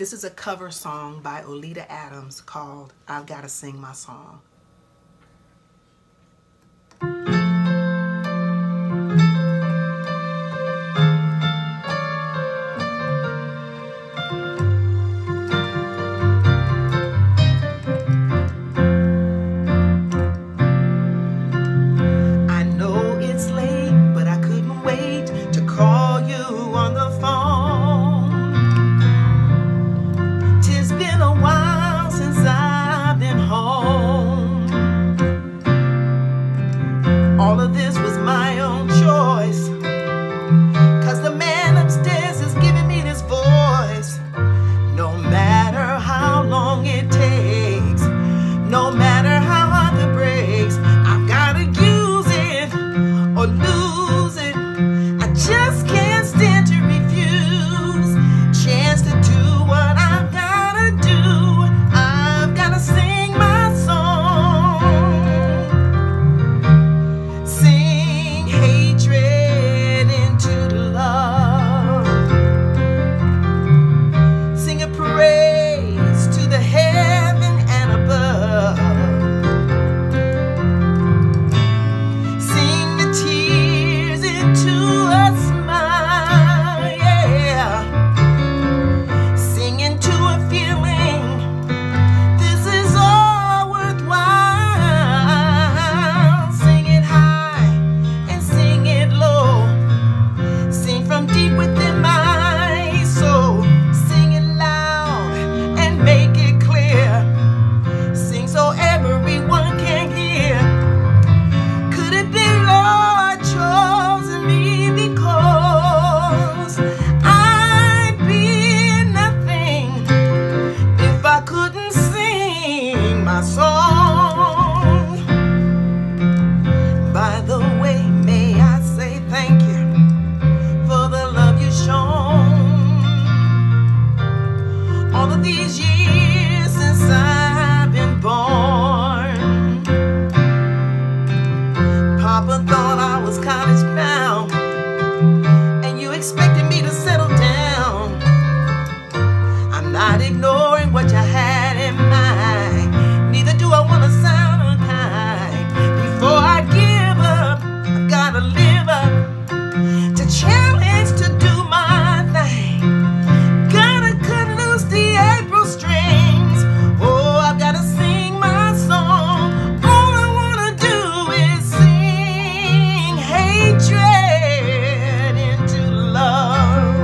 This is a cover song by Oleta Adams called I've Gotta Sing My Song. I know it's late, but I couldn't wait to call you on the phone. Tis been a while since I've been home. All of this was my own choice, 'cause the man upstairs is giving me this voice. No matter how long it takes, no matter how hard the breaks, I've gotta use it or lose it. I just can't stand to refuse. Chance to do what I've gotta do. I've gotta sing my song. Sing hatred into love. Sing a praise to the heaven and above. Sing the tears into a smile, yeah. Sing into a feeling. This is all worthwhile. Sing it high and sing it low. Sing from deep within my soul. Sing it loud and make it clear. Sing so everyone can hear. Could it be Lord chosen me because I'd be nothing if I couldn't sing my song? By the way, may I say thank you for the love you've shown. All of these years since I've been born. Papa thought I was college bound, and you expected me to settle down. I'm not ignoring what you had in mind. Neither do I want to sound unkind. Before I give up, I've got to live up to challenge to do my thing. Gotta cut loose the April strings. Oh, I've got to sing my song. All I want to do is sing hatred into love.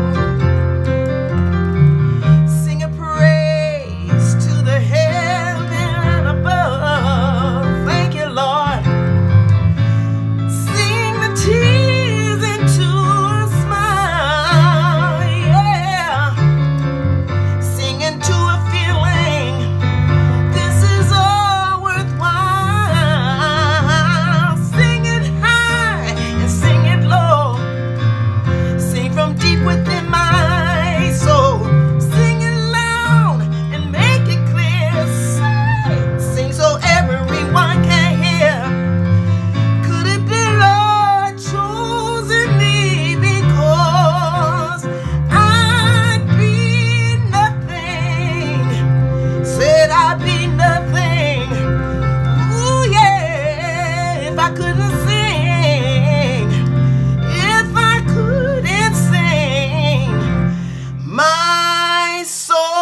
Sing a praise to the heaven and above. Thank you, Lord. Sing the tears into a smile, yeah. Sing into a feeling. This is all worthwhile. Sing it high and sing it low. Sing from deep within my soul. Sing it loud and make it clear. Sing so everyone can hear. Could it be Lord chosen me because I'd be nothing? Said I'd be nothing. Ooh yeah, if I couldn't sing, if I couldn't sing my soul.